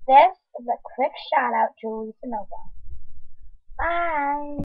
This is a quick shout out to lisanova. Bye!